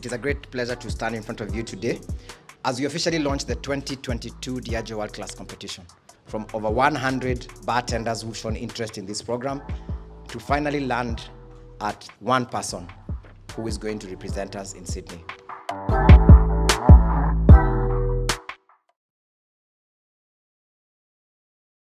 It is a great pleasure to stand in front of you today as we officially launch the 2022 Diageo World Class competition. From over 100 bartenders who've shown interest in this program to finally land at one person who is going to represent us in Sydney.